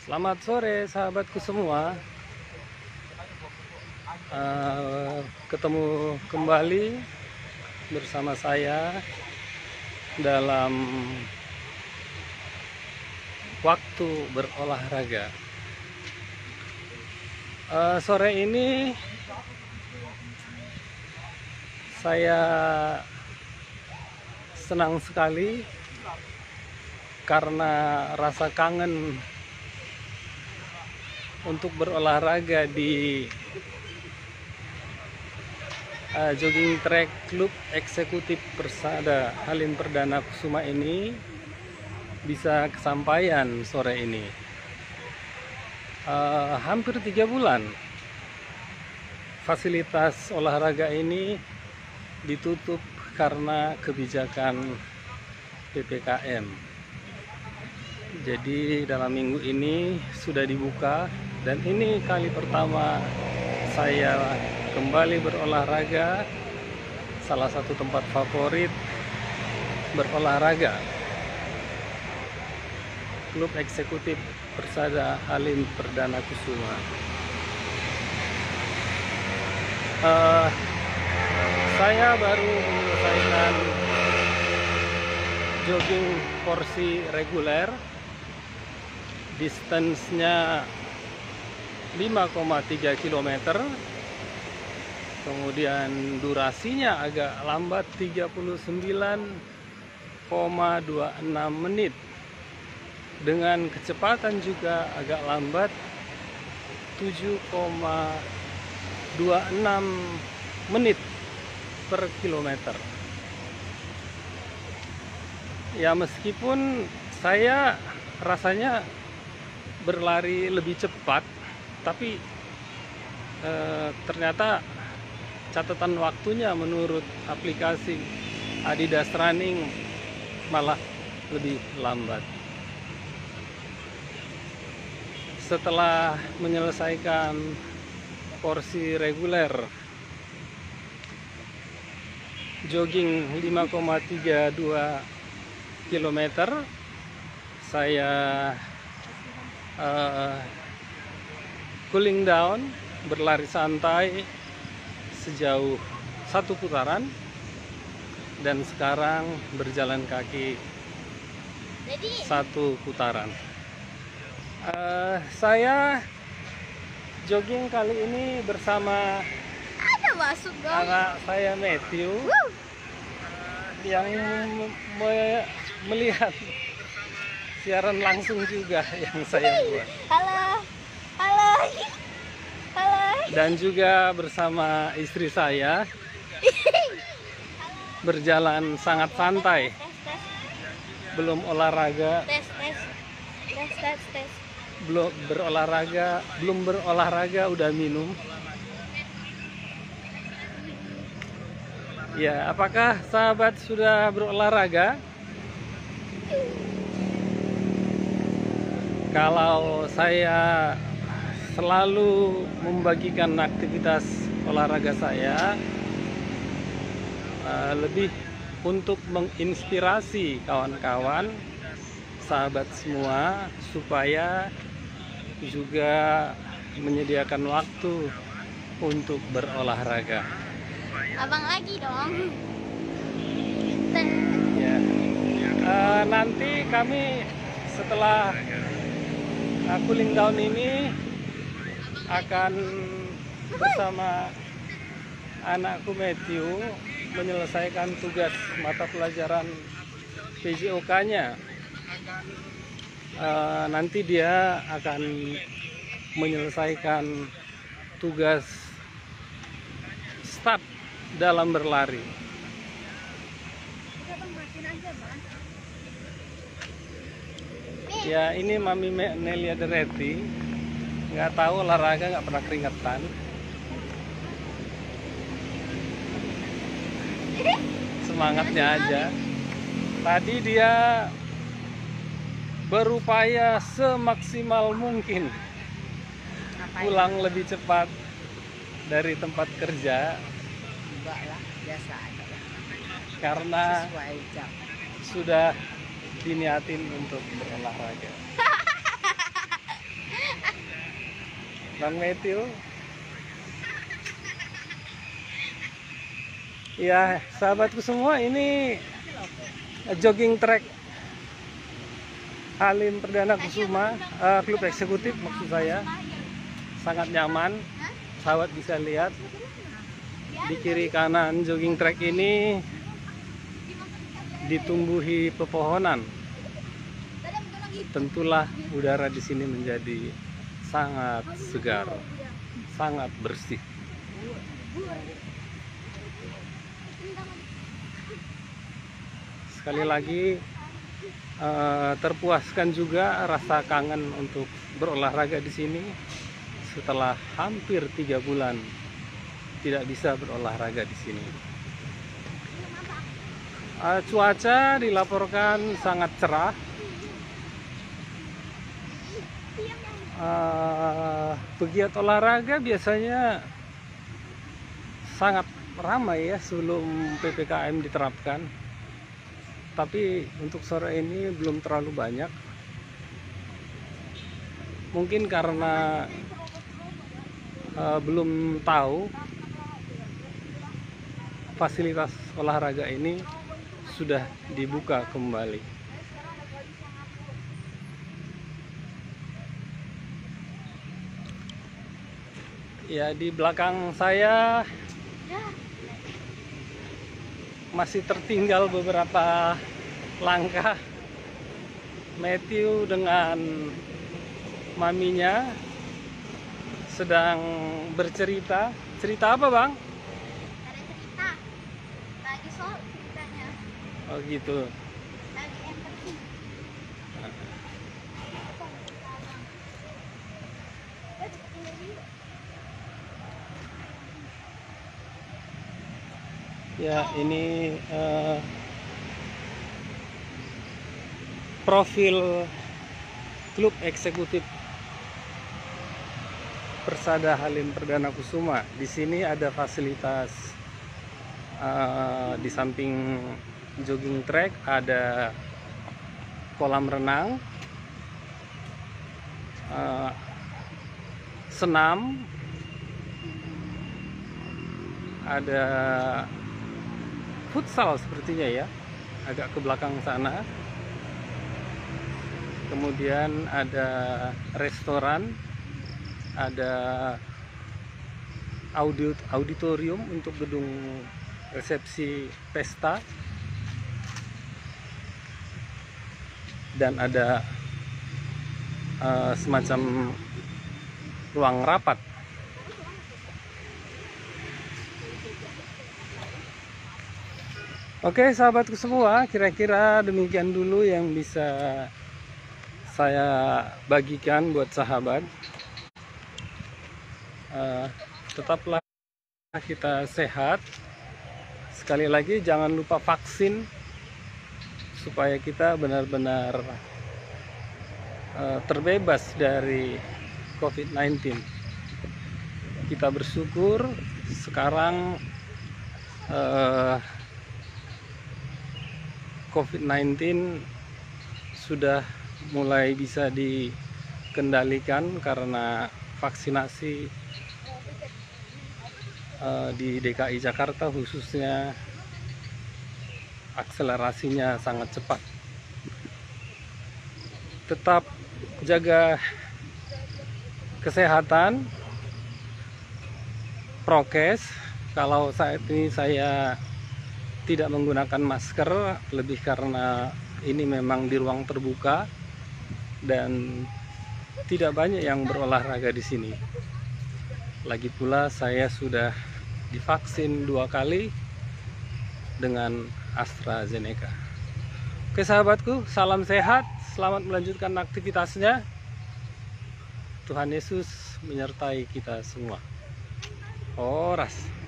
Selamat sore sahabatku semua. Ketemu kembali bersama saya dalam waktu berolahraga. Sore ini saya senang sekali karena rasa kangen untuk berolahraga di jogging track Klub Eksekutif Persada Halim Perdana Kusuma ini bisa kesampaian sore ini. Hampir 3 bulan fasilitas olahraga ini ditutup karena kebijakan PPKM. Jadi dalam minggu ini sudah dibuka dan ini kali pertama saya kembali berolahraga, salah satu tempat favorit berolahraga, Klub Eksekutif Persada Halim Perdana Kusuma. Saya baru menyelesaikan jogging porsi reguler, distance-nya 5,3 km, kemudian durasinya agak lambat 39,26 menit, dengan kecepatan juga agak lambat 7,26 menit per kilometer. Ya, meskipun saya rasanya berlari lebih cepat, tapi ternyata catatan waktunya menurut aplikasi Adidas Running malah lebih lambat. Setelah menyelesaikan porsi reguler jogging 5,32 km, saya cooling down, berlari santai sejauh 1 putaran, dan sekarang berjalan kaki 1 putaran. Saya jogging kali ini bersama anak saya Matthew yang melihat siaran langsung juga yang saya buat. Halo. Dan juga bersama istri saya berjalan sangat santai. Belum olahraga. Belum berolahraga udah minum. Ya, apakah sahabat sudah berolahraga? Kalau saya selalu membagikan aktivitas olahraga saya lebih untuk menginspirasi kawan-kawan, sahabat semua, supaya juga menyediakan waktu untuk berolahraga. Abang lagi dong. Ya. Nanti kami setelah cooling down ini akan bersama anakku Matthew menyelesaikan tugas mata pelajaran PJOK-nya. Nanti dia akan menyelesaikan tugas start dalam berlari. Ya, ini Mami Nelia Dereti, nggak tahu olahraga, nggak pernah keringetan. Semangatnya aja. Tadi dia berupaya semaksimal mungkin pulang lebih cepat dari tempat kerja. Enggak lah, biasa aja. Karena Sesuai jam. sudah diniatin untuk berolahraga. Bang Matthew. Ya, sahabatku semua, ini jogging track Halim Perdana Kusuma, klub eksekutif maksud saya. Sangat nyaman, sahabat bisa lihat di kiri kanan jogging track ini ditumbuhi pepohonan. Tentulah udara di sini menjadi sangat segar, sangat bersih. Sekali lagi terpuaskan juga rasa kangen untuk berolahraga di sini setelah hampir 3 bulan tidak bisa berolahraga di sini. Cuaca dilaporkan sangat cerah. Pegiat olahraga biasanya sangat ramai ya sebelum PPKM diterapkan. Tapi untuk sore ini belum terlalu banyak. Mungkin karena belum tahu fasilitas olahraga ini sudah dibuka kembali. Ya, di belakang saya masih tertinggal beberapa langkah. Matthew dengan maminya sedang bercerita. Cerita apa, Bang? Ada cerita. Lagi soal ceritanya. Oh gitu. Lagi empati. Ya, ini profil klub eksekutif Persada Halim Perdana Kusuma. Di sini ada fasilitas di samping jogging track ada kolam renang, senam, ada futsal sepertinya ya, agak ke belakang sana. Kemudian ada restoran, ada auditorium untuk gedung resepsi pesta, dan ada semacam ruang rapat. Oke sahabatku semua, kira-kira demikian dulu yang bisa saya bagikan buat sahabat. Tetaplah kita sehat. Sekali lagi jangan lupa vaksin supaya kita benar-benar terbebas dari COVID-19. Kita bersyukur sekarang COVID-19 sudah mulai bisa dikendalikan karena vaksinasi di DKI Jakarta khususnya akselerasinya sangat cepat. Tetap jaga kesehatan, prokes. Kalau saat ini saya tidak menggunakan masker, lebih karena ini memang di ruang terbuka dan tidak banyak yang berolahraga di sini. Lagi pula saya sudah divaksin 2 kali dengan AstraZeneca. Oke sahabatku, salam sehat, selamat melanjutkan aktivitasnya. Tuhan Yesus menyertai kita semua. Oras.